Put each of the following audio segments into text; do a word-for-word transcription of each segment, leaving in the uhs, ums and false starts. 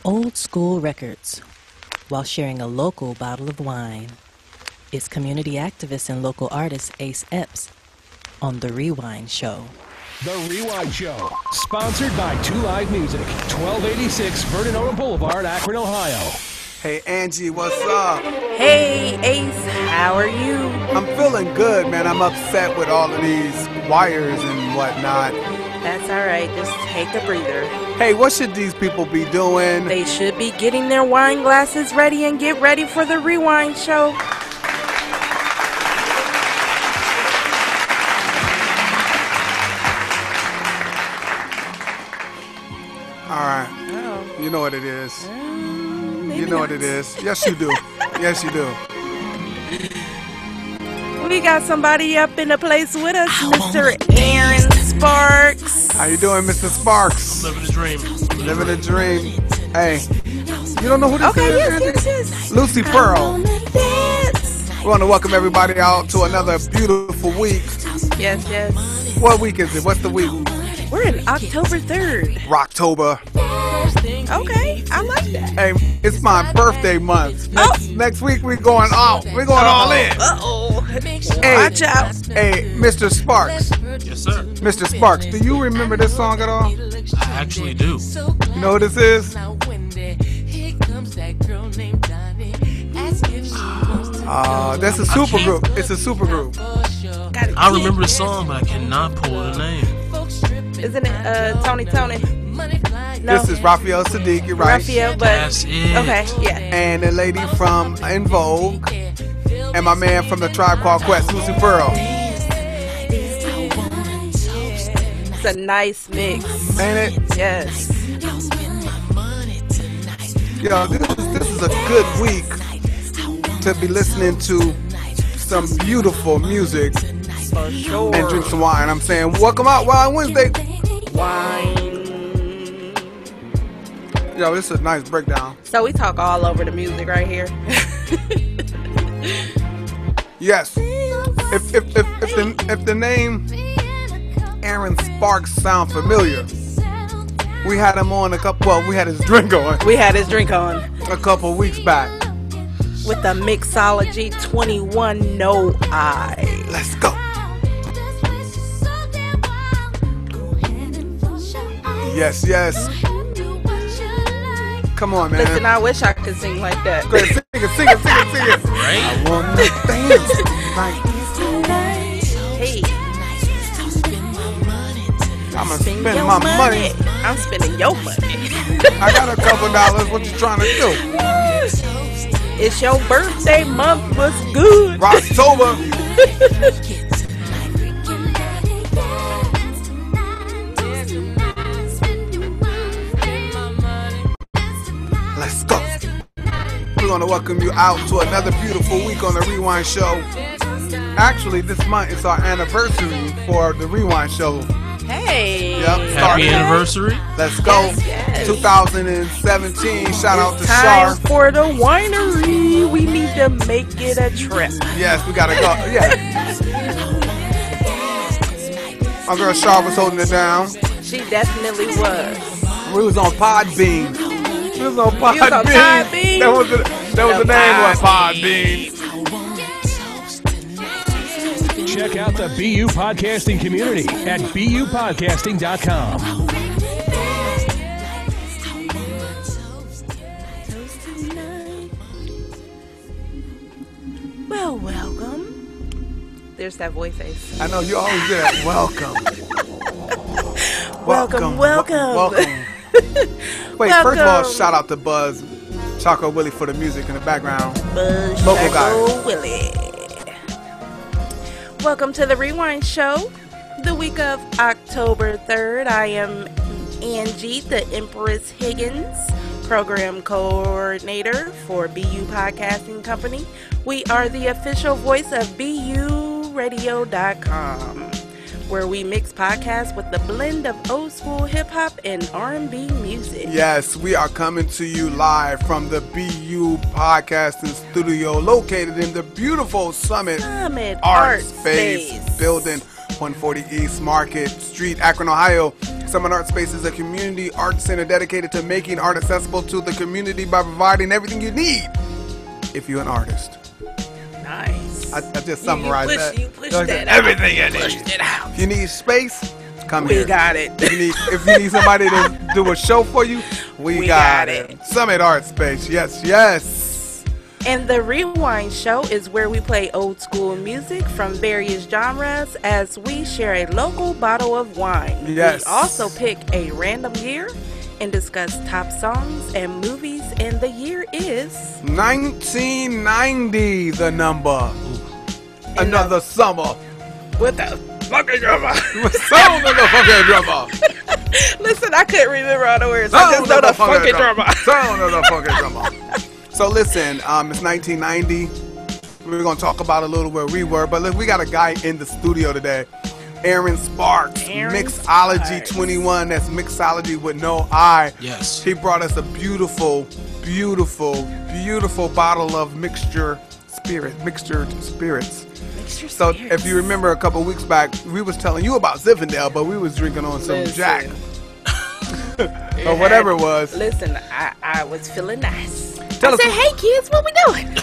Old school records while sharing a local bottle of wine. It's community activist and local artist Ace Epps on The Rewine Show. The Rewine Show, sponsored by Two Live Music, twelve eighty-six Vernon Owen Boulevard, Akron, Ohio. Hey, Angie, what's up? Hey, Ace, how are you? I'm feeling good, man. I'm upset with all of these wires and whatnot. That's all right. Just take a breather. Hey, what should these people be doing? They should be getting their wine glasses ready and get ready for the Rewind Show. All right. Oh. You know what it is. Um, You know not. what it is. Yes, you do. Yes, you do. We got somebody up in the place with us, Mister Aaron Sparks. How you doing, Mister Sparks? Living the dream. Living a dream. Hey, you don't know who this Okay, is? yes, Angie? yes, yes. Lucy I Pearl. wanna dance. We want to welcome everybody out to another beautiful week. Yes, yes. What week is it? What's the week? We're in October third. Rocktober. Okay, I like that. Hey, it's my birthday month. Oh. Next, next week we going out. We're going all in. Uh-oh. Hey, Watch out. Hey, Mister Sparks. Yes, sir. Mister Sparks, do you remember this song at all? I actually do. You know who this is? Uh, that's a super group. It's a super group. Got it. I remember the song, but I cannot pull the name. Isn't it uh, Tony Tony? No. This is Raphael Sadiq, you're right. Raphael, but That's it. okay, yeah. And the lady from In Vogue. And my man from the Tribe Called Quest, Lucy Pearl. It's a nice mix. Ain't it? Yes. Yo, this is, this is a good week to be listening to some beautiful music For sure. and drink some wine. I'm saying, welcome out Wild Wednesday. Wine. Yo, this is a nice breakdown. So we talk all over the music right here. Yes. If if if, if the if the name Aaron Sparks sound familiar, we had him on a couple. Well, we had his drink on We had his drink on a couple weeks back. with the Mxology twenty-one No I. Let's go. Yes, yes. Come on, man. Listen, I wish I could sing like that. Go ahead, sing it, sing it, sing it, sing it. Right? I wanna dance tonight. Hey, I'm gonna spend spend your my money. money. I'm spending your money. I got a couple dollars. What you trying to do? It's your birthday month. What's good? Rocktober. Let's go. We're going to welcome you out to another beautiful week on the Rewind Show. Actually, this month is our anniversary for the Rewind Show. Hey. Yep. Happy Started. anniversary. Let's go. Yes, yes. two thousand seventeen. Shout out to Time Shar. for the winery. We need to make it a trip. Yes, we got to go. Yeah. My girl Shar was holding it down. She definitely was. We was on Podbean. We was on Podbean. was on Podbean? That was the, that was the, The name was Podbean. Podbean. Check out the B U podcasting community at b u podcasting dot com. Well, welcome. There's that voice face. I know you always do that. Welcome. Welcome, welcome. Welcome. Wait, first of all, Welcome. shout out to Buzz, Chaco Willie for the music in the background. Buzz Local Chaco guy. Willie. Welcome to the Rewind Show. The week of October third, I am Angie, the Empress Higgins, program coordinator for B U Podcasting Company. We are the official voice of B U radio dot com, where we mix podcasts with the blend of old school hip hop and R and B music. Yes, we are coming to you live from the B U Podcasting Studio, located in the beautiful Summit, Summit Art Art Space, Space. Building, one forty East Market Street, Akron, Ohio. Summit Art Space is a community art center dedicated to making art accessible to the community by providing everything you need if you're an artist. Nice. I, I just summarized you push, that. You pushed Like that everything out. you You need. pushed it out. If you need space, come We here. got it. If you need, if you need somebody to do a show for you, we, We got, got it. it. Summit Art Space. Yes, yes. And the Rewind Show is where we play old school music from various genres as we share a local bottle of wine. Yes. We also pick a random year and discuss top songs and movies, and the year is nineteen ninety, the number. And Another summer. what the fucking drummer. Sound of the fucking drummer. Listen, I couldn't remember all the words. I just know the fucking drummer. Sound of the fucking drummer. So listen, um, it's nineteen ninety. We're gonna talk about a little where we were, but look, we got a guy in the studio today, Aaron Sparks, Aaron Mxology Sparks. twenty-one. That's Mxology with no I. Yes. He brought us a beautiful, beautiful, beautiful bottle of mixture spirit, mixtured spirits. Mixture So spirits. if you remember a couple weeks back, we was telling you about Zinfandel, but we was drinking on some Listen. Jack or whatever it was. Listen, I, I was feeling nice. Tell I us- said, hey kids, what we doing?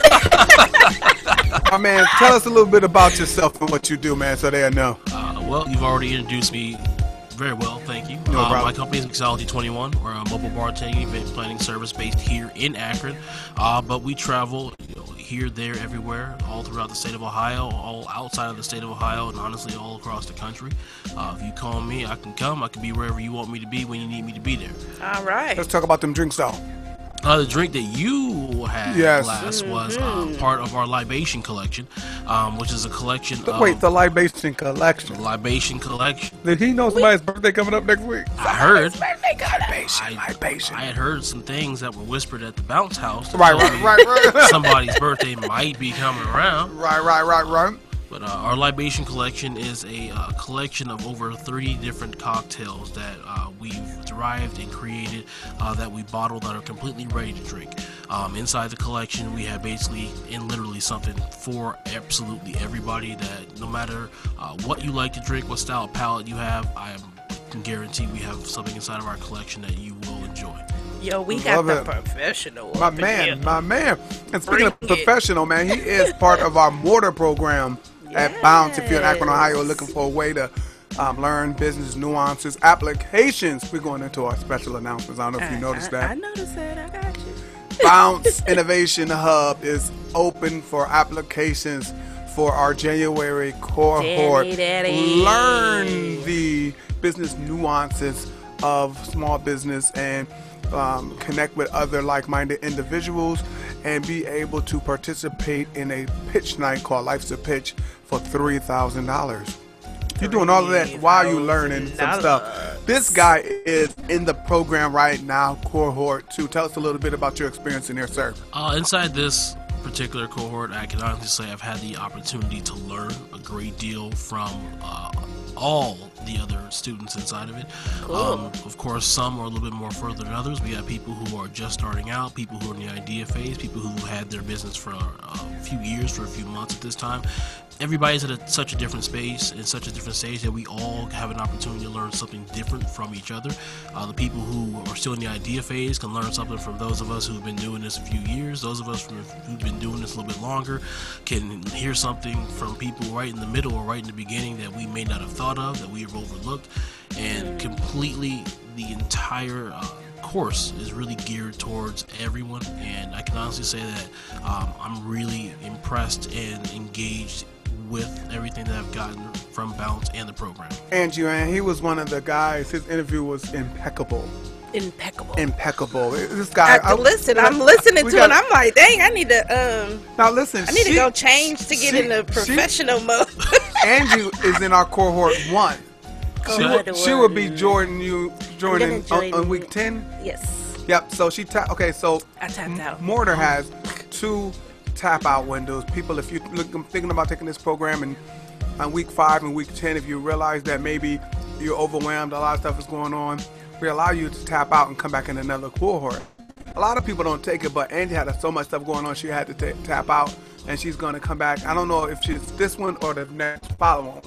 My man, tell us a little bit about yourself and what you do, man, so they'll know. Uh, well, you've already introduced me very well, thank you. No uh, problem. my company is Mxology twenty-one. We're a mobile bartending event planning service based here in Akron, uh, but we travel you know, here, there, everywhere, all throughout the state of Ohio, all outside of the state of Ohio, and honestly all across the country. Uh, if you call me, I can come. I can be wherever you want me to be when you need me to be there. All right. Let's talk about them drinks, though. Uh, the drink that you had Yes. last was uh, part of our libation collection, um, which is a collection of Wait, the libation collection. libation collection. Did he know somebody's birthday coming up next week? I heard. Libation, I, libation. I had heard some things that were whispered at the bounce house. that Right, told right, me right, right. Somebody's birthday might be coming around. Right, right, right, right. But uh, our libation collection is a uh, collection of over thirty different cocktails that uh, we've derived and created uh, that we bottle that are completely ready to drink. Um, inside the collection, we have basically and literally something for absolutely everybody. That no matter uh, what you like to drink, what style of palate you have, I am, can guarantee we have something inside of our collection that you will enjoy. Yo, we got Love the it. professional. My up in man, here. my man. And speaking Bring of it. professional, man, he is part of our mortar program at Bounce. If you're in Akron, Ohio, looking for a way to um, learn business nuances, applications, we're going into our special announcements. I don't know if you noticed I, I, I that. noticed that. I got you. Bounce Innovation Hub is open for applications for our January cohort. Daddy, daddy. Learn the business nuances of small business and um, connect with other like-minded individuals and be able to participate in a pitch night called Life's a Pitch for three thousand dollars. You're doing all of that while you're learning some stuff. This guy is in the program right now, cohort two. Tell us a little bit about your experience in there, sir. Uh, inside this particular cohort, I can honestly say I've had the opportunity to learn a great deal from uh, all the other students inside of it. Cool. Um, of course, some are a little bit more further than others. We have people who are just starting out, people who are in the idea phase, people who had their business for a few years, for a few months at this time. Everybody's at a, such a different space and such a different stage that we all have an opportunity to learn something different from each other. Uh, the people who are still in the idea phase can learn something from those of us who've been doing this a few years. Those of us from, who've been doing this a little bit longer can hear something from people right in the middle or right in the beginning that we may not have thought of, that we have overlooked. And completely the entire uh, course is really geared towards everyone. And I can honestly say that um, I'm really impressed and engaged with everything that I've gotten from Bounce and the program. Andrew, and he was one of the guys. His interview was impeccable. Impeccable. Impeccable. This guy. I, listen, I'm listening we to got- it. I'm like, dang, I need to um, Now listen. I need she, to go change to get she- in the she- professional mode. Andrew is in our cohort one. She, Cohort will, she will be one. joining you joining gonna on, join- on week ten. Yes, Yep. So she tap. Okay. So I tapped out. Mortar has two tap out windows. People, if you're looking, thinking about taking this program and on week five and week ten, if you realize that maybe you're overwhelmed, a lot of stuff is going on, we allow you to tap out and come back in another cohort. A lot of people don't take it, but Angie had so much stuff going on, she had to ta- tap out, and she's going to come back. I don't know if she's this one or the next following one.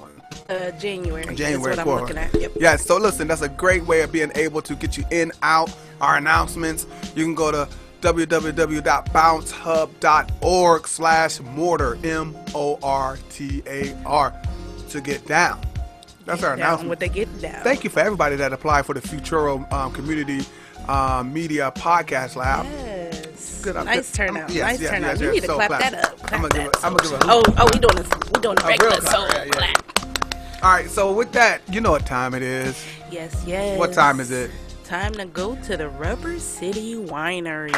Uh, January. January That's what fourth. I'm looking at. Yep. Yeah, so listen, that's a great way of being able to get you in, out, our announcements. You can go to www.bouncehub.org slash mortar, M O R T A R, to get down. That's Get our down announcement. with the get down. Thank you for everybody that applied for the Futuro um, Community um, Media Podcast Lab. Yes. Good, I'm nice good. turnout. I'm- yes, nice yes, turnout. yes, you yes, need to so clap clap. that up. Clap I'm gonna give that. a- I'm gonna give a- Oh, oh, we doing this. We doing the A regular real clap, soul yeah, yeah. clap. All right, so with that, you know what time it is. Yes, yes. What time is it? Time to go to the Rubber City Winery.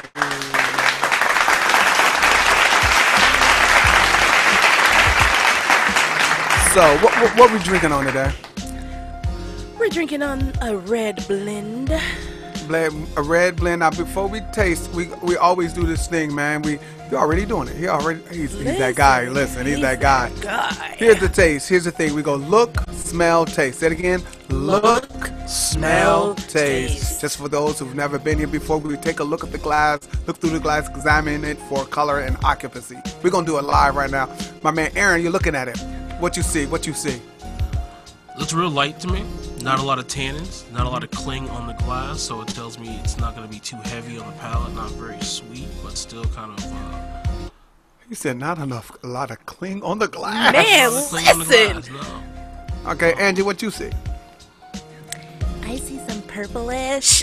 So, what, what, what we drinking on today? We're drinking on a red blend. Blend, a red blend. Now, before we taste, we we always do this thing, man. We you already doing it. He already he's, he's that guy. Listen, he's, that guy. guy. Here's the taste. Here's the thing. We go look, smell, taste. Say it again. Look, smell, taste. taste. Just for those who've never been here before, we take a look at the glass, look through the glass, examine it for color and occupancy. We're gonna do it live right now. My man Aaron, you're looking at it. What you see? What you see? Looks real light to me. Not a lot of tannins, not a lot of cling on the glass, so it tells me it's not going to be too heavy on the palate, not very sweet, but still kind of. Uh, You said not enough, a lot of cling on the glass. Man, not a lot of cling on the listen. glass, no. Okay, Angie, what you see? I see some purplish.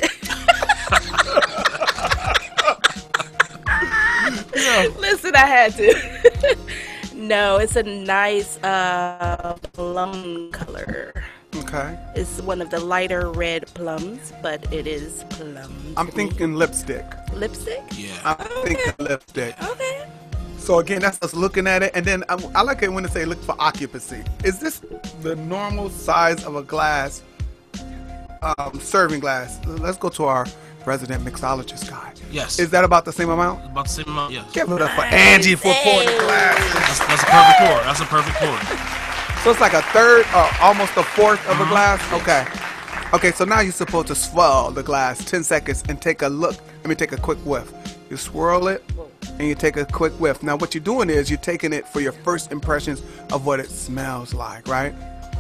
Listen, I had to. No, it's a nice uh, plum color. Okay. It's one of the lighter red plums, but it is plum. I'm to me. thinking lipstick. Lipstick? Yeah. I'm thinking lipstick. Okay. So again, that's us looking at it, and then I, I like it when they say look for occupancy. Is this the normal size of a glass, um, serving glass? Let's go to our resident mixologist guy. Yes. Is that about the same amount? About the same amount, yes. Give it up for Angie for pouring the glass. That's, that's a perfect pour. That's a perfect pour. So it's like a third or almost a fourth of a glass? Okay. Okay, so now you're supposed to swirl the glass ten seconds and take a look. Let me take a quick whiff. You swirl it and you take a quick whiff. Now what you're doing is you're taking it for your first impressions of what it smells like, right?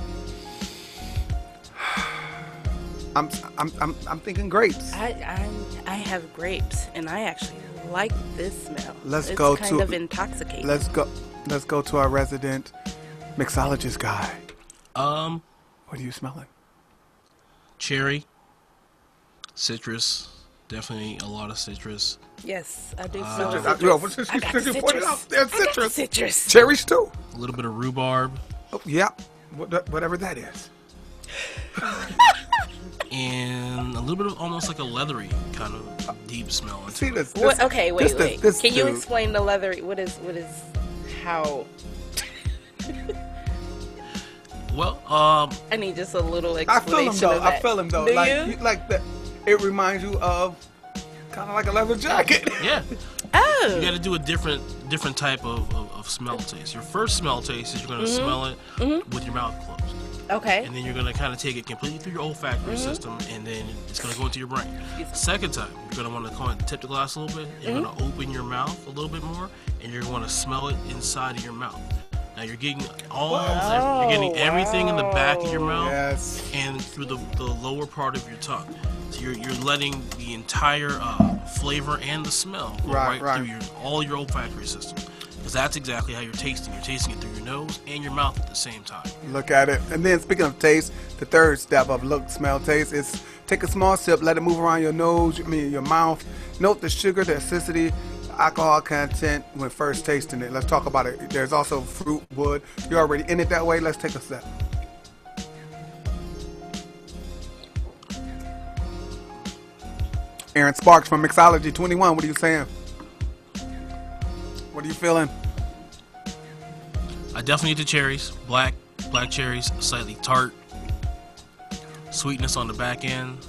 I'm I'm I'm, I'm thinking grapes. I, I I have grapes, and I actually like this smell. Let's it's go kind to- of intoxicating. Let's go let's go to our resident mixologist guy. Um, What are you smelling? cherry, citrus, definitely a lot of citrus. Yes, I do Uh, smell Citrus. citrus. I- yo, what's this- I got you the pointed citrus. out there's I got the citrus. citrus. Cherries too. A little bit of rhubarb, Oh, yeah. What- Whatever that is. and a little bit of almost like a leathery kind of deep smell. into See it. this? this What? Okay, wait, this- this- wait. this Can you dude. explain the leathery? What is? What is? How? Well, um, I need just a little I explanation feel him though. of that. I feel him though. Do like you? you- like the, it reminds you of kind of like a leather jacket. yeah. Oh. You got to do a different different type of, of, of smell taste. Your first smell taste is you're going to smell it with your mouth closed. Okay. And then you're going to kind of take it completely through your olfactory system, and then it's going to go into your brain. Second time, you're going to want to come and tip the glass a little bit. You're going to open your mouth a little bit more, and you're going to smell it inside of your mouth. Now you're getting all, you're getting everything in the back of your mouth Yes. and through the, the lower part of your tongue. So you're, you're letting the entire uh, flavor and the smell go Right, right, right. through your all your olfactory system. Because that's exactly how you're tasting. You're tasting it through your nose and your mouth at the same time. Look at it. And then speaking of taste, the third step of look, smell, taste is take a small sip, let it move around your nose, I mean your mouth. Note the sugar, the acidity, alcohol content when first tasting it. Let's talk about it. There's also fruit, wood. You're already in it that way. Let's take a sip. Aaron Sparks from Mxology twenty-one. What are you saying? What are you feeling? I definitely eat the cherries. Black, black cherries, slightly tart. Sweetness on the back end.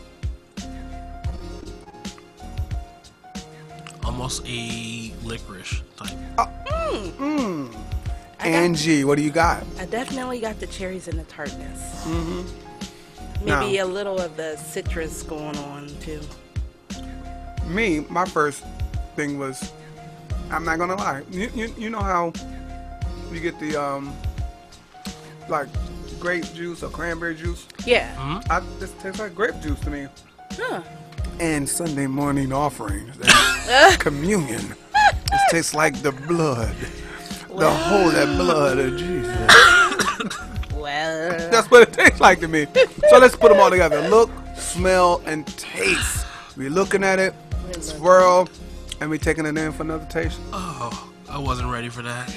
Almost a licorice type. Mmm. I got- Angie, what do you got? I definitely got the cherries and the tartness. Mm-hmm. Maybe Now- a little of the citrus going on too. Me, my first thing was, I'm not gonna lie. You, you, you know how you get the um, like grape juice or cranberry juice. Yeah. Mm-hmm. I, this tastes like grape juice to me. Huh. And Sunday morning offerings and communion. It tastes like the blood, the holy blood of Jesus. Well, That's what it tastes like to me. So let's put them all together. Look, smell, and taste. We're looking at it, swirl, and we're taking it in for another taste. Oh, I wasn't ready for that.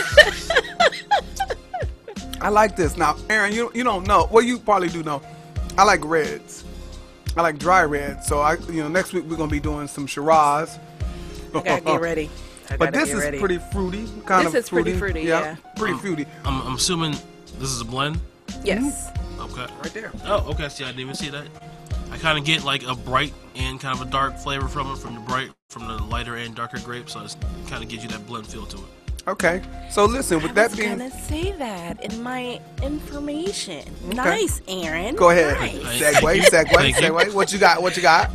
I like this. Now, Aaron, you you don't know. Well, you probably do know. I like reds. I like dry reds. So I, you know, next week we're gonna be doing some Shiraz. I gotta get ready. I But gotta this get is ready. pretty fruity. Kind This of is pretty fruity, yeah. Pretty fruity. I'm, I'm assuming this is a blend. Yes. Okay. Right there. Oh, okay. See, I didn't even see that. I kind of get like a bright and kind of a dark flavor from it, from the bright, from the lighter and darker grape. So it kind of gives you that blend feel to it. Okay. So listen, with I that was being, gonna say that in my information. Nice, Aaron. go ahead. Nice. Segue, segue, Thank you. segue. What you got? What you got?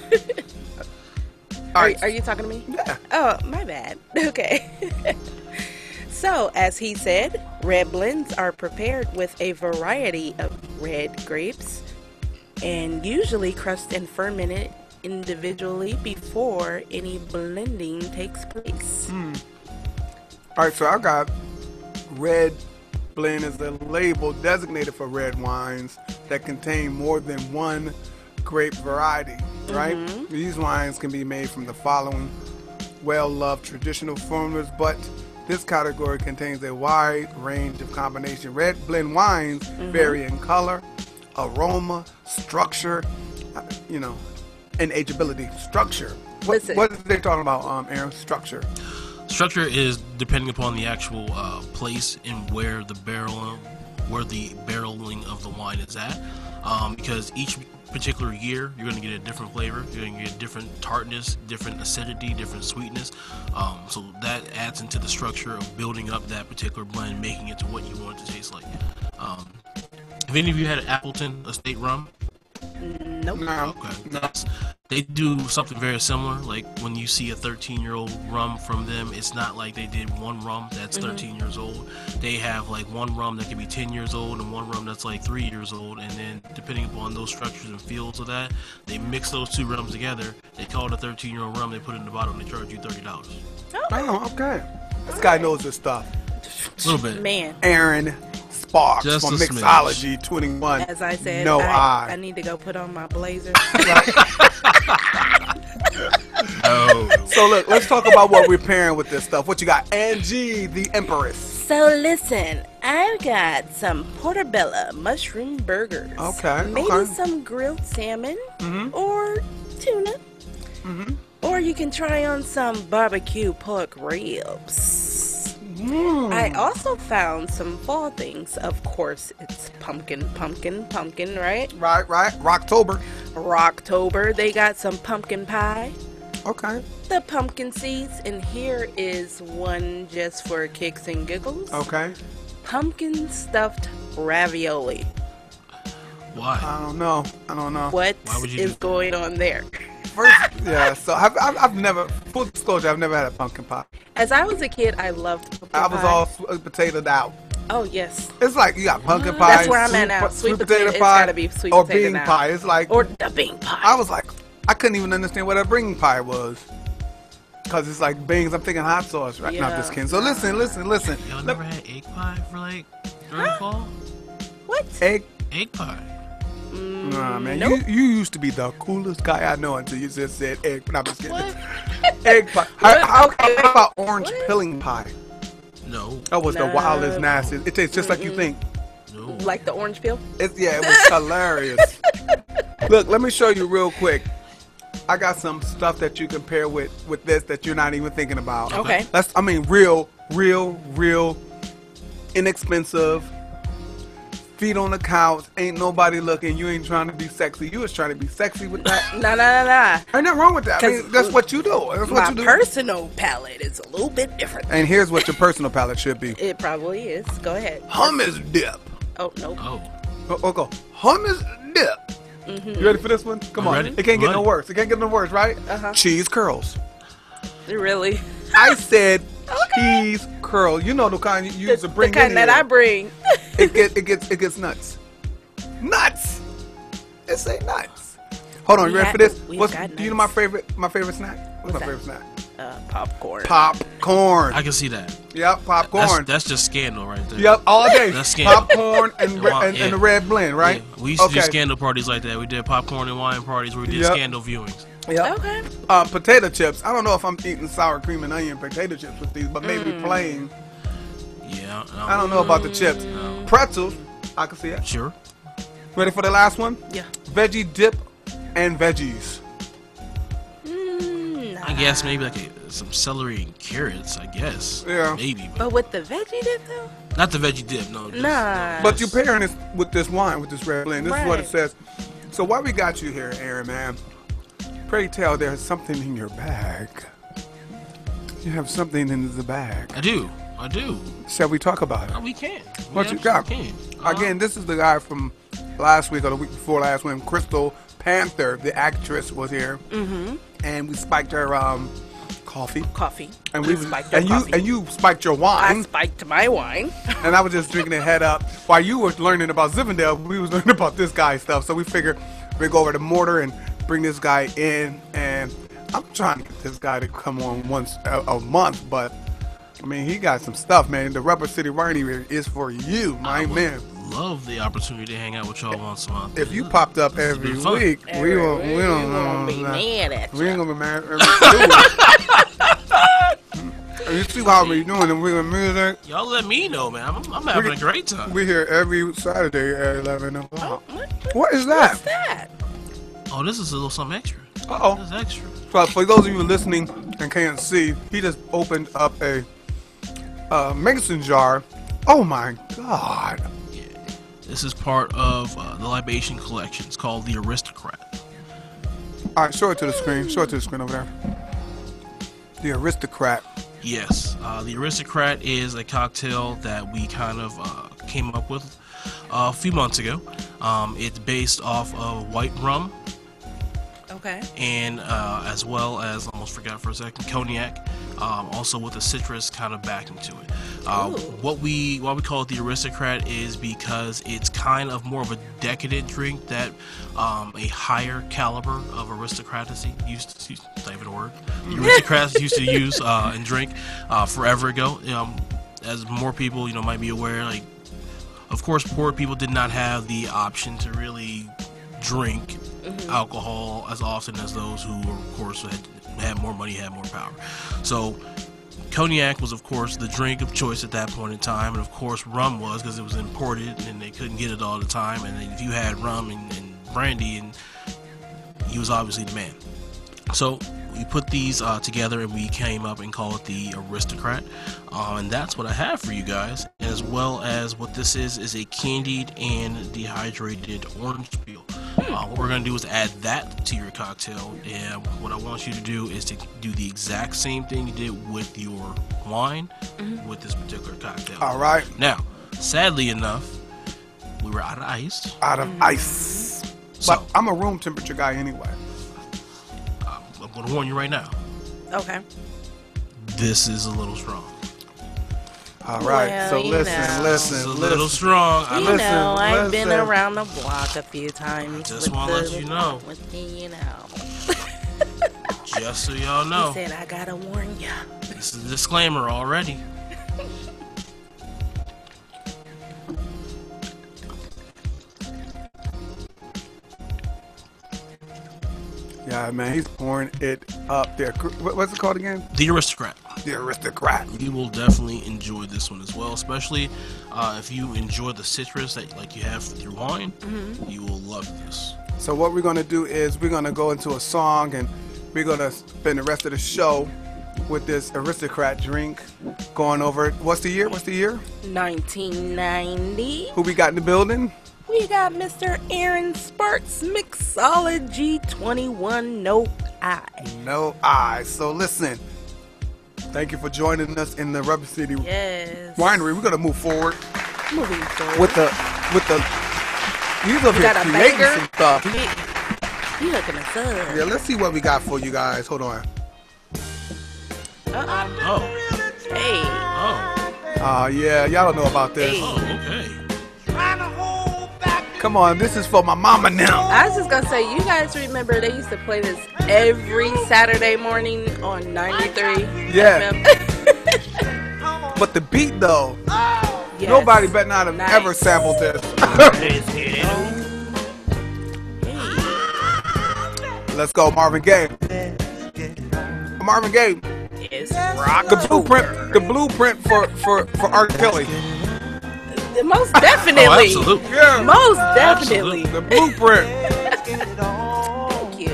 All Are, right. are you talking to me? Yeah. Oh, my bad. Okay. So, as he said, red blends are prepared with a variety of red grapes and usually crushed and fermented individually before any blending takes place. All right, so I got red blend is the label designated for red wines that contain more than one grape variety, right? These wines can be made from the following well-loved traditional formulas, but this category contains a wide range of combination. Red blend wines vary in color, aroma, structure, uh, you know, and ageability. Structure. What, Listen. what are they talking about, um, Aaron? Structure. Structure is depending upon the actual uh, place and where the barrel, where the barreling of the wine is at. Um, because each particular year, you're going to get a different flavor. You're going to get different tartness, different acidity, different sweetness. Um, so that adds into the structure of building up that particular blend, making it to what you want it to taste like. Um, have any of you had an Appleton Estate rum? Nope. No. Okay. That's, they do something very similar. Like when you see a thirteen-year-old rum from them, it's not like they did one rum that's thirteen years old. They have like one rum that can be ten years old and one rum that's like three years old. And then depending upon those structures and fields of that, they mix those two rums together. They call it a thirteen-year-old rum. They put it in the bottle and they charge you thirty dollars. Oh, okay. This guy knows his stuff. A little bit. Man, Aaron Sparks Just from a smidge. Mixology twenty-one. as I said, no I, I. I need to go put on my blazer. Oh. So look, let's talk about what we're pairing with this stuff. What you got? Angie, the Empress. So listen, I've got some portobello mushroom burgers. Okay, Maybe okay. some grilled salmon Mhm. or tuna. Mhm. Or you can try on some barbecue pork ribs. Mm. I also found some fall things. Of course, it's pumpkin, pumpkin, pumpkin, right? Right, right. Rocktober. Rocktober, they got some pumpkin pie. Okay. The pumpkin seeds, and here is one just for kicks and giggles. Okay. Pumpkin stuffed ravioli. Why? I don't know. I don't know. What Why would you is do- going on there? First, yeah. So I've, I've, I've never, full disclosure, I've never had a pumpkin pie. As I was a kid, I loved pumpkin I was pie. all sweet potatoed out. Oh, yes. It's like you got pumpkin pie. That's where I'm at sweet now. po- Sweet potato, it's gotta be sweet or potato bean now. pie. It's like Or the bean pie. I was like, I couldn't even understand what a bean pie was. Cause it's like beans. I'm thinking hot sauce right now. Yeah. Just kidding. So listen, listen, listen. Y'all Let- never had egg pie for like during fall? What? Egg. Egg pie. Mm, Nah, man. nope. You you used to be the coolest guy I know until you just said egg. But I'm just kidding. What? Egg pie. How, What? how, Okay. how about orange What? peeling pie? No. That was the No. wildest, nastiest. It tastes just like you think. No. Like the orange peel? It's, yeah, it was hilarious. Look, let me show you real quick. I got some stuff that you can pair with with this that you're not even thinking about. Okay. That's, I mean, real, real, real, inexpensive. Feet on the couch, ain't nobody looking. You ain't trying to be sexy. You was trying to be sexy with that. No, no, no, no. Ain't nothing wrong with that. I mean, 'Cause that's what you do. That's what My you do. personal palate is a little bit different. And here's what your personal palate should be: It probably is. Go ahead. hummus dip. Oh, no. Oh. Oh, oh, go hummus dip. Mm-hmm. You ready for this one? Come I'm on. ready. It can't get I'm no ready. worse. It can't get no worse, right? Uh-huh. Cheese curls. Really? I said cheese curl. You know the kind you use The, to bring the kind in that here. I bring. it gets it gets it gets nuts. Nuts. It say nuts. Hold on, We you ready ha- for this? we've What's got do you know my nuts. favorite my favorite snack? What's, What's my that? favorite snack? Uh, popcorn. Popcorn. I can see that. Yep, popcorn. That's, that's just scandal right there. Yep, all day. That's scandal. Popcorn and, re- Wine, and, yeah. and the red blend, right? Yeah, we used to Okay. do scandal parties like that. We did popcorn and wine parties where we did Yep. scandal viewings. Yep. Okay. Uh, potato chips. I don't know if I'm eating sour cream and onion potato chips with these, but maybe Mm. plain. Yeah. Um, I don't know about the chips. No. Pretzels. I can see it. Sure. Ready for the last one? Yeah. Veggie dip and veggies. Mm, nah. I guess maybe like a, some celery and carrots. I guess. Yeah. Maybe. But But with the veggie dip though? not the veggie dip. No. Just, Nah. no, But just- you're pairing this with this wine, with this red blend. This is what it Right. says. So why we got you here, Aaron, man? Pray tell, there's something in your bag. You have something in the bag. I do. I do. Shall we talk about it? Oh, we can. We What you absolutely got? Can. Uh, Again, this is the guy from last week or the week before last when Crystal Panther, the actress, was here, Mm-hmm. and we spiked her um, coffee, Coffee. and we spiked your and you coffee. and you spiked your I wine, spiked my wine. and I was just drinking it head up while you were learning about Zinfandel. We was learning about this guy's stuff, so we figured we'd go over to Mortar and bring this guy in, and I'm trying to get this guy to come on once a, a month, but. I mean, he got some stuff, man. The Rubber City Winery is for you, my I would man. love the opportunity to hang out with y'all once a month. If you popped up This has every been fun. week, we won't. We don't We won't be know. mad at We you. ain't gonna be mad every week. You see how we doing? And we're gonna music. Y'all let me know, man. I'm, I'm having a great time. We here every Saturday at eleven o'clock. What? What is that? What's that? Oh, this is a little something extra. Uh oh. This is extra. So for those of you listening and can't see, he just opened up a uh, mason jar. Oh my God! Yeah. This is part of uh, the libation collection. It's called the Aristocrat. All right, show it to the screen. Show it to the screen over there. The Aristocrat. Yes, uh, the Aristocrat is a cocktail that we kind of uh, came up with uh, a few months ago. Um, it's based off of white rum Okay. and uh, as well as, almost forgot for a second, cognac, um, also with a citrus kind of backing to it. Uh, Ooh. what we why we call it the Aristocrat is because it's kind of more of a decadent drink that um, a higher caliber of aristocracy used to, not even a word, the aristocrats used to use uh, and drink uh, forever ago. Um, as more people, you know, might be aware, like, of course, poor people did not have the option to really drink alcohol as often as those who, of course, had, had more money, had more power. So cognac was, of course, the drink of choice at that point in time, and of course rum was, because it was imported and they couldn't get it all the time. And if you had rum and, and brandy, and he was obviously the man. So we put these uh, together and we came up and called it the Aristocrat, uh, and that's what I have for you guys, as well as what this is is a candied and dehydrated orange peel. Uh, what we're going to do is add that to your cocktail, and what I want you to do is to do the exact same thing you did with your wine with this particular cocktail. All right. Now, sadly enough, we were out of ice. Out of ice. So, But I'm a room temperature guy anyway. um, I'm going to warn you right now. Okay. This is a little strong. All right. Well, so you listen, know. This is listen, a listen. little strong. I You know. Listen, know, I've been listen. around the block a few times. Just with wanna the- let you know. With the, you know. Just so y'all He know, said, I gotta warn ya. this is a disclaimer already. Yeah, man, he's pouring it up there. What- What's it called again? The Aristocrat. The Aristocrat. You will definitely enjoy this one as well, especially uh, if you enjoy the citrus that like you have with your wine. You will love this. So what we're gonna do is we're gonna go into a song and we're gonna spend the rest of the show with this Aristocrat drink, going over. What's the year? What's the year? nineteen ninety. Who we got in the building? We got Mister Aaron Sparks, Mxology twenty-one, no I. No I. So listen. Thank you for joining us in the Rubber City Yes. Winery. We're gonna move forward Moving forward. with the with the. He's up We here got a creating banger. some stuff. You hooking us up. Yeah, let's see what we got for you guys. Hold on. Uh-uh. Oh, Hey. oh, Uh, yeah, y'all don't know about this. Hey. oh, okay. Come on, this is for my mama now. I was just gonna say, you guys remember they used to play this every Saturday morning on ninety-three Yeah. F M. But the beat though, Yes. nobody better not have Nice. ever sampled this. Let's go, Marvin Gaye. Marvin Gaye. It's The blueprint, the blueprint for for for R. Kelly. most definitely. Oh, absolutely. Yeah, Most definitely. the blueprint. Thank you.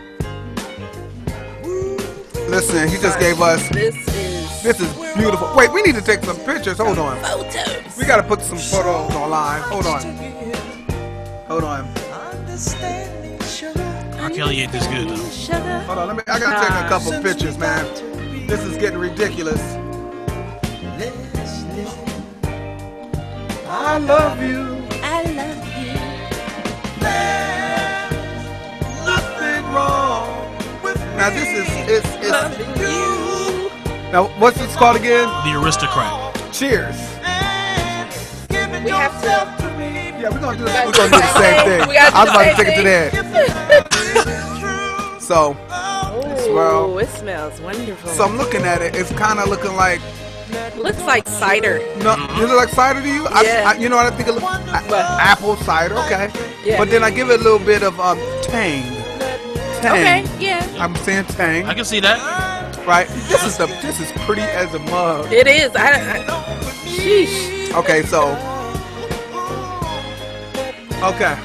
Listen, he just gave us. This is This is beautiful. Wait, we need to take some pictures. Hold on. photos. We gotta put some photos online. Hold on. Hold on. R. Kelly ain't this good though. Sugar. Hold on. Let me. I gotta take a couple pictures, man. This is getting ridiculous. I love you. I love you. Nothing wrong with now this is it's it's Loving you. now what's this called again? The Aristocrat. Cheers. We have to. Yeah, we're gonna do we're gonna do the same thing. We gotta do I was the about to same take it to that. So Oh, it smells wonderful. so I'm looking at it. It's kind of looking like Looks like cider. no. Does it like cider to you? I, Yeah. I, you know what I think? It look, a- apple cider. Okay. Yeah. But then I give it a little bit of um tang. Tang. Okay, yeah. I'm saying tang. I can see that. Right. This is the this is pretty as a mug. It is. I, I sheesh. Okay, so okay.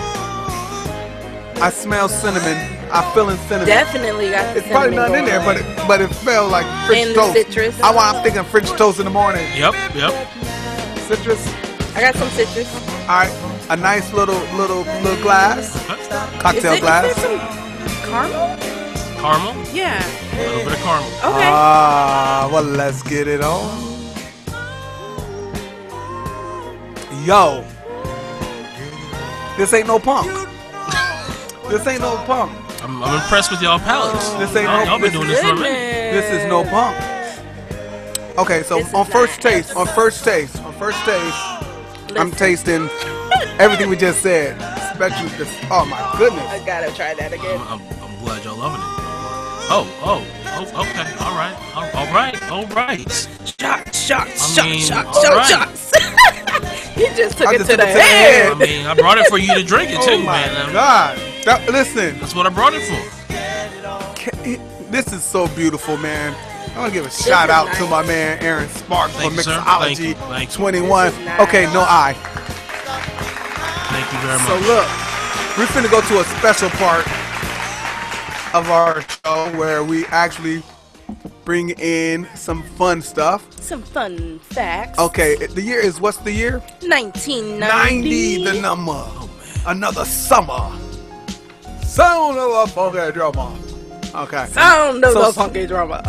I smell cinnamon. I feel in cinnamon. Definitely got the It's probably cinnamon nothing in there, going but on. it, but it smells like French And the toast. citrus. I want. I'm thinking French toast in the morning. Yep, yep. Citrus. I got some citrus. All right, a nice little little little glass, Okay. cocktail is, it, glass. is there some caramel? Caramel. Yeah. A little bit of caramel. Okay. Ah, well, let's get it on. Yo, this ain't no punk. This ain't no punk. I'm, I'm impressed with y'all palates. This ain't y'all, no- y'all been this doing this for a minute. This is no punk. Okay, so This is on first nice. taste, on first taste, on first taste, I'm Listen. tasting everything we just said. Especially this. Oh my goodness. I gotta try that again. I'm, I'm glad y'all loving it. Oh, oh, oh, okay, all right, all, all right, all right. Shots, shots, I shots, mean, shots, all shots, right. shots. He just took I it just to took the it to the head. I mean, I brought it for you to drink it too, Oh my man. Um, God. That- listen, That's what I brought it for. ca- it- this is so beautiful, man. I want to give a shout is out nice. to my man Aaron Sparks Thank for you, sir. Thank you. Thank you. Mxology twenty-one. This is nice. Okay, no I. Thank you very So much. look, we're finna go to a special part of our show where we actually bring in some fun stuff. Some fun facts. Okay, the year is what's the year? nineteen ninety, ninety. the number. Another summer. Sound of a funky drummer. Okay. Sound of So- the funky drama.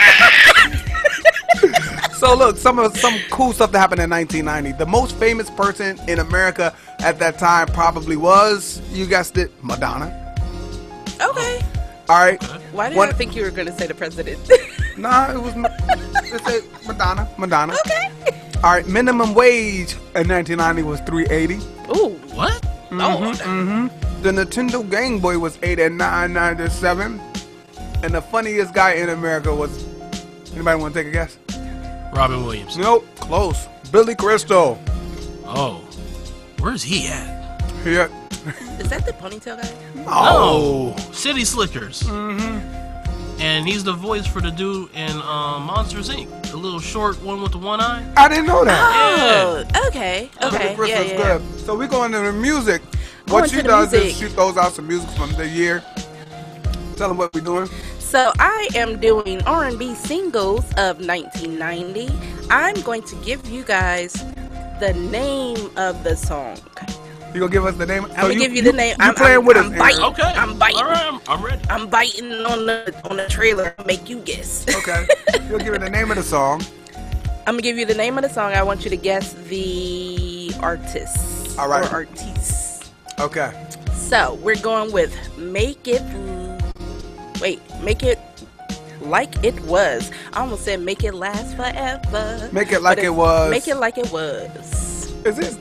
So look, some of some cool stuff that happened in nineteen ninety. The most famous person in America at that time probably was, you guessed it, Madonna. Okay. All right. Why did What- I think you were going to say the president? Nah, it was it said Madonna. Madonna. Okay. All right. Minimum wage in nineteen ninety was three eighty. Ooh. What? Oh. The Nintendo Game Boy was eight and nine ninety-seven. And the funniest guy in America was, anybody want to take a guess? Robin Williams. Nope. Close. Billy Crystal. Oh, where's he at? Here. Is that the ponytail guy? Oh. No, City Slickers. Mm-hmm. And he's the voice for the dude in um, Monsters Incorporated. The little short one with the one eye. I didn't know that. Oh. Okay. Billy Okay. Yeah, Crystal's yeah, yeah. good. So we go into the music. Going What to she the does music. is she throws out some music from the year. Tell them what we're doing. So I am doing R and B singles of nineteen ninety. I'm going to give you guys the name of the song. You gonna give us the name? I'm gonna give you the name. You I'm- playing I'm- with I'm us, Aaron. biting. Okay. I'm biting. All right, I'm, I'm ready. I'm biting on the on the trailer. Make you guess. Okay. You'll give it the name of the song. I'm gonna give you the name of the song. I want you to guess the artist. All right. Or artiste. Okay. So we're going with "Make It." Wait, "Make It Like It Was." I almost said "Make It Last Forever." Make it like but it it's was. Make it like it was. Is this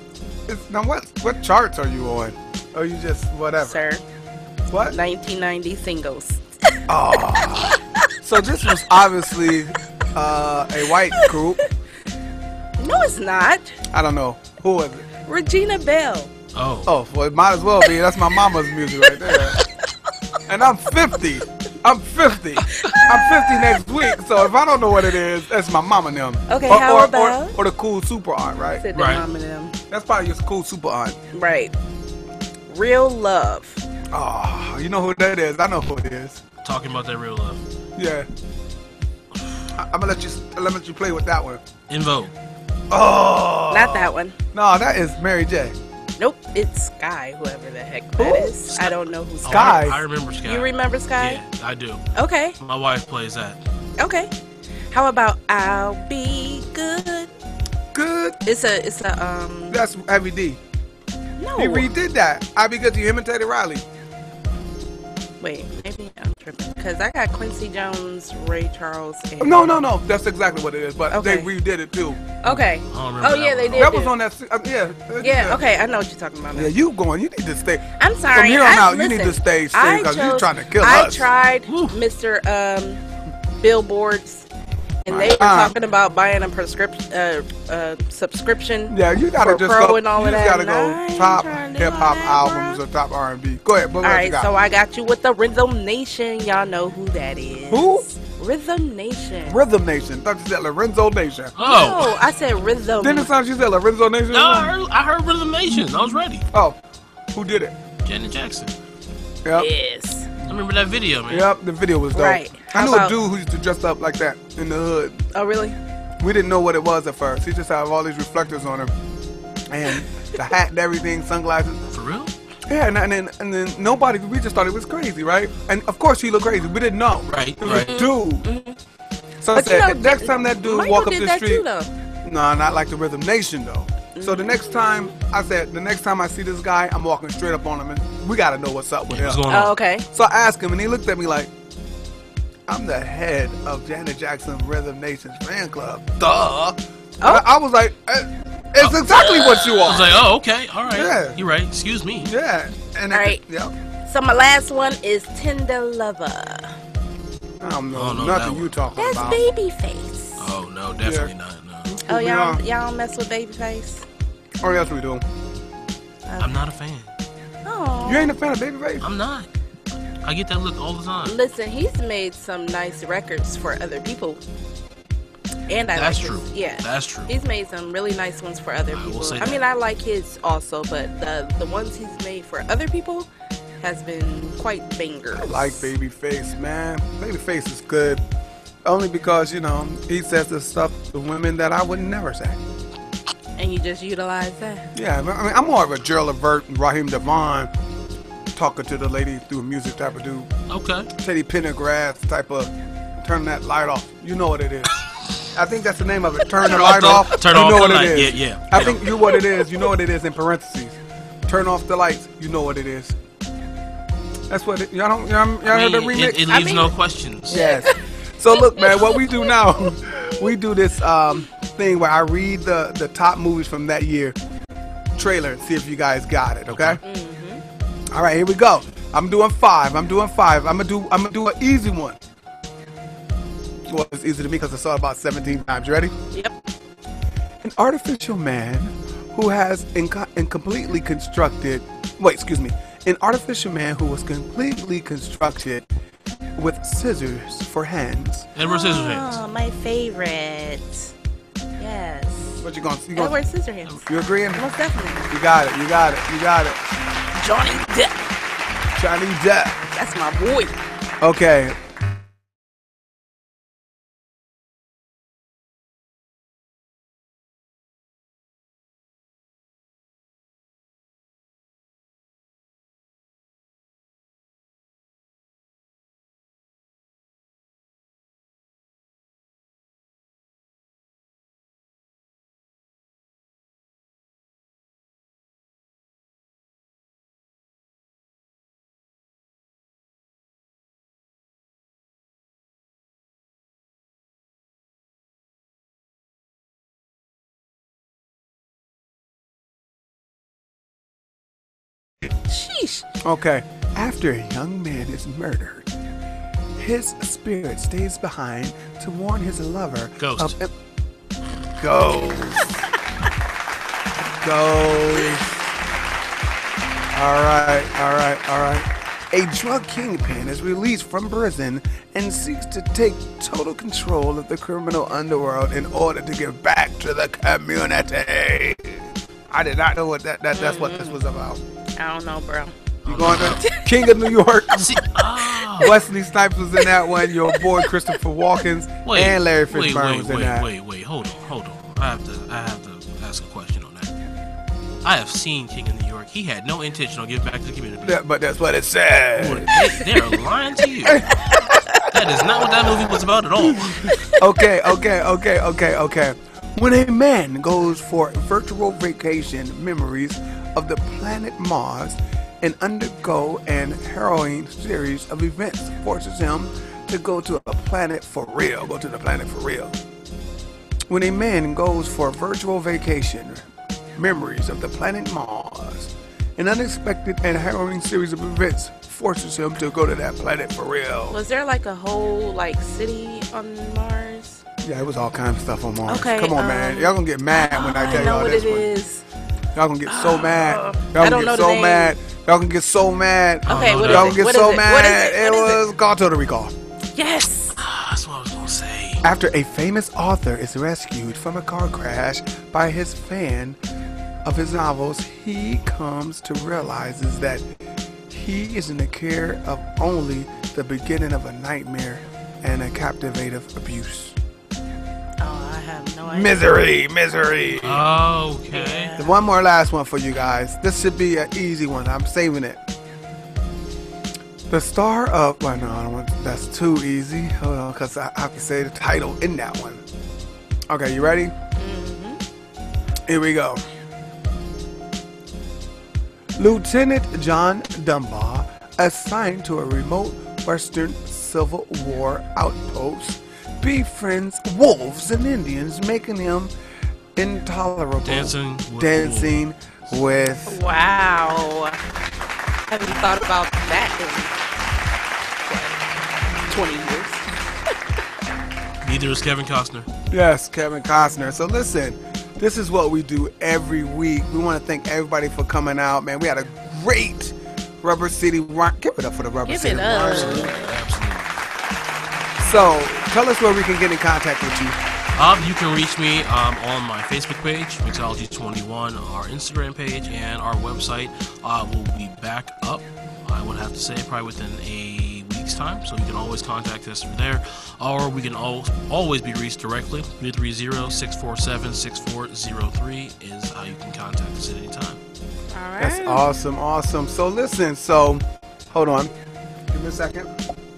It's, now what what charts are you on? Or you just whatever? Sir, What? nineteen ninety singles. Oh. So this was obviously uh, a white group. No, it's not. I don't know. Who was it? Regina Bell. Oh. Oh, well, it might as well be. That's my mama's music right there. And I'm fifty. I'm fifty. I'm fifty next week. So if I don't know what it is, that's my mama and them. Okay, or, how or, about? Or, or the cool super aunt, right? Said the Right. mom and them. That's probably your cool super aunt. Right. Real Love. Oh, you know who that is. I know who it is. Talking about that real love. Yeah. I, I'm gonna let you. I'm gonna let you play with that one. In Vogue. Oh. Not that one. No, that is Mary J. Nope, it's Sky, whoever the heck that Who? is. I don't know who Oh, Sky. Sky. I, I remember Sky. You remember Sky? Yeah, I do. Okay, My wife plays that. okay. How about I'll Be Good? Good. It's a, it's a, um, That's Heavy D. no. He redid that. I be good. You imitated Riley. Wait, maybe I'm tripping. Because I got Quincy Jones, Ray Charles, and... No, no, no. That's exactly what it is. But Okay. they redid it too. Okay. I don't remember Oh, that yeah, one. they did. That was do. on that. se- Uh, yeah. uh, Yeah, okay, I know what you're talking about now. Yeah, you going? You need to stay. I'm sorry. From here on I, out, you listen, need to stay safe I because you're chose- trying to kill I us. tried Woo. Mister Um, Billboards, and they were Uh-uh. talking about buying a prescription, uh, uh, subscription. Yeah, you gotta for just pro go. and all you of just that, gotta and go I ain't top trying to do hip all hop that, albums bruh. or top R and B. Go ahead. What All else you right, got? so I got you with the Rhythm Nation. Y'all know who that is. Who? Rhythm Nation. Rhythm Nation. Thought you said Lorenzo Nation. Oh. No, I said Rhythm. Didn't it sound you said Lorenzo Nation? No, I heard, I heard Rhythm Nation. I was ready. Oh, who did it? Janet Jackson. Yep. Yes. I remember that video, man. Yep. The video was dope. Right. I How knew about- a dude who used to dress up like that in the hood. Oh, really? We didn't know what it was at first. He just had all these reflectors on him, and the hat and everything, sunglasses. For real? Yeah, and, and then and then nobody. We just thought it was crazy, right? And of course he looked crazy. We didn't know. Right, It was right. a dude. So I But you said, know, next time that dude Michael walk up did the that street, too, though. no, not like the Rhythm Nation though. So the next time I said, the next time I see this guy, I'm walking straight up on him, and we got to know what's up with What's him. going on? Oh, okay. So I asked him, and he looked at me like, I'm the head of Janet Jackson Rhythm Nation's fan club. Duh. Oh. I, I was like, eh, it's exactly what you I was are. like, oh, okay. All right. Yeah. You're right. Excuse me. Yeah. And All right. Yeah. So my last one is Tender Lover. I don't know Oh, no, nothing that you one. talking That's about. Babyface. Oh, no. Definitely not. No. Oh, We y'all, are. y'all don't mess with Babyface? Oh, yes, we do. I'm not a fan. Oh. You ain't a fan of Babyface? I'm not. I get that look all the time. Listen, he's made some nice records for other people. And I That's like true. his, yeah. That's true. He's made some really nice ones for other I will people. say I that. mean, I like his also, but the the ones he's made for other people has been quite bangers. I like Babyface, man. Babyface is good. Only because, you know, he says the stuff to women that I would never say. And you just utilize that. Yeah, I mean, I'm more of a Gerald Levert and Raheem Devon talking to the lady through music type of dude. Okay. Teddy Pendergrass type of turn that light off. You know what it is. I think that's the name of it. Turn the light off. Turn you off know the what light. it is. Yeah, yeah. I think you what it is. You know what it is in parentheses. Turn off the lights. You know what it is. That's what it, y'all don't y'all, y'all I heard the mean, remix. it, it I leaves mean- no questions. Yes. So look, man, what we do now, we do this um, thing where I read the, the top movies from that year trailer and see if you guys got it. Okay. Mm-hmm. All right, here we go. I'm doing five. I'm doing five. I'm gonna do. I'm gonna do an easy one. Well, it's easy to me because I saw it about seventeen times. You ready? Yep. An artificial man who has inco- incompletely constructed. Wait, excuse me. An artificial man who was completely constructed with scissors for hands. Edward Scissorhands. Oh, my favorite. Yes. What you gonna? You gonna? Edward Scissorhands. You agreeing? Most definitely. You got it. You got it. You got it. Johnny Depp. Johnny Depp. That's my boy. Okay. Okay. After a young man is murdered, his spirit stays behind to warn his lover Ghost. of... Im- Ghost. Ghost. All right, all right, all right. A drug kingpin is released from prison and seeks to take total control of the criminal underworld in order to give back to the community. I did not know what that, that that's what this was about. I don't know, bro. You going to King of New York? See, oh. Wesley Snipes was in that one. Your boy Christopher Walken Wait, and Larry wait, Fishburne wait, was in wait, that. wait, wait, hold on, hold on. I have to, I have to ask a question on that. I have seen King of New York. He had no intention of giving back to the community. Yeah, but that's what it said. They, they're lying to you. That is not what that movie was about at all. Okay, okay, okay, okay, okay. When a man goes for virtual vacation, memories of the planet Mars and undergo an harrowing series of events forces him to go to a planet for real. Go to the planet for real. When a man goes for a virtual vacation, memories of the planet Mars, an unexpected and harrowing series of events forces him to go to that planet for real. Was there like a whole like city on Mars? Yeah, it was all kinds of stuff on Mars. Okay, Come on, um, man. Y'all gonna get mad when I tell I know y'all what this it one. is. Y'all gonna get so mad. Y'all I gonna don't get know the so name. mad. Y'all gonna get so mad. Okay, no, what no. Y'all is gonna it? get What so is it? mad. What is it? It What is was called Total Recall. Yes. Ah, that's what I was gonna say. After a famous author is rescued from a car crash by his fan of his novels, he comes to realizes that he is in the care of only the beginning of a nightmare and a captivative abuse. Oh, I have no idea. Misery, misery. Okay. The one more last one for you guys. This should be an easy one. I'm saving it. The star of... Well, no, I don't want... That's too easy. Hold on, because I have to say the title in that one. Okay, you ready? Mm-hmm. Here we go. Lieutenant John Dunbar, assigned to a remote Western Civil War outpost, befriends wolves and Indians, making him intolerable. Dancing with Dancing with... Wow. Haven't thought about that in what, twenty years. Neither is Kevin Costner. Yes, Kevin Costner. So listen, this is what we do every week. We want to thank everybody for coming out, man. We had a great Rubber City Run. Give it up for the Rubber Give City it up. Run. Absolutely. So tell us where we can get in contact with you. Um, you can reach me um, on my Facebook page, Mxology twenty-one, our Instagram page, and our website uh, will be back up, I would have to say, probably within a week's time. So you can always contact us from there, or we can al- always be reached directly. three three zero, six four seven, six four zero three is how you can contact us at any time. All right. That's awesome, awesome. So listen, so hold on. Give me a second.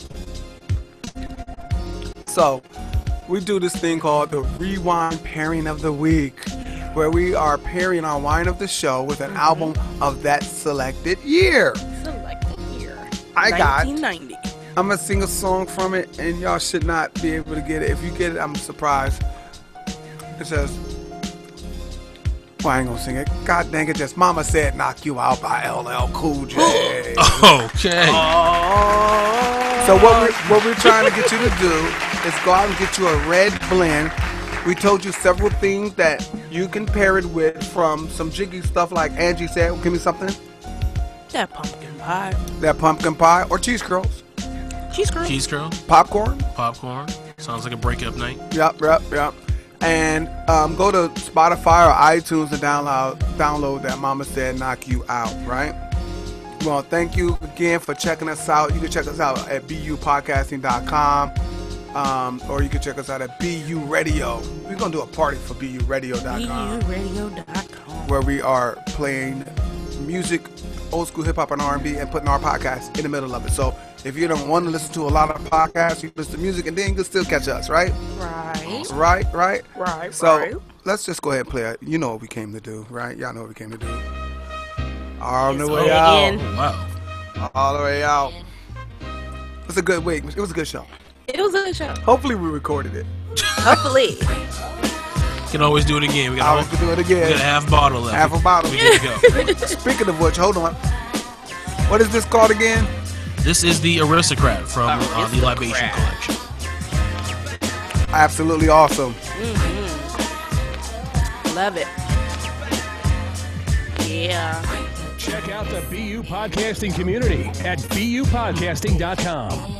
So we do this thing called the Rewine Pairing of the Week, where we are pairing our wine of the show with an album of that selected year. Selected year. I got- nineteen ninety. I'm gonna sing a song from it, and y'all should not be able to get it. If you get it, I'm surprised. It says, well, I ain't gonna sing it. God dang it, just Mama Said Knock You Out by L L Cool J. Okay. So what we're, what we're trying to get you to do is go out and get you a red blend. We told you several things that you can pair it with, from some jiggy stuff like Angie said. Give me something. That pumpkin pie. That pumpkin pie or cheese curls. Cheese curl. Cheese curl, Popcorn. popcorn. Sounds like a breakup night. Yep, yep, yep. And um, go to Spotify or iTunes to download download that Mama Said Knock You Out, right? Well, thank you again for checking us out. You can check us out at b u podcasting dot com, um, or you can check us out at B U Radio. We're going to do a party for b u radio dot com, B U radio dot com. where we are playing music, old school hip hop and R and B, and putting our podcast in the middle of it. So if you don't want to listen to a lot of podcasts, you listen to music, and then you can still catch us, right? Right. Right, right? Right. So right. let's just go ahead and play it. You know what we came to do, right? Y'all know what we came to do. All the Yes, way we out. did. Wow. All the way out. It was a good week. It was a good show. It was a good show. Hopefully we recorded it. Hopefully. Can always do it again. We got, I a, was gonna do it we got a again. half bottle left. Half a bottle. We good to go. Speaking of which, hold on. What is this called again? This is the Aristocrat from uh, the Libation collection. Absolutely awesome. Mm-hmm. Love it. Yeah. Check out the B U podcasting community at B U podcasting dot com.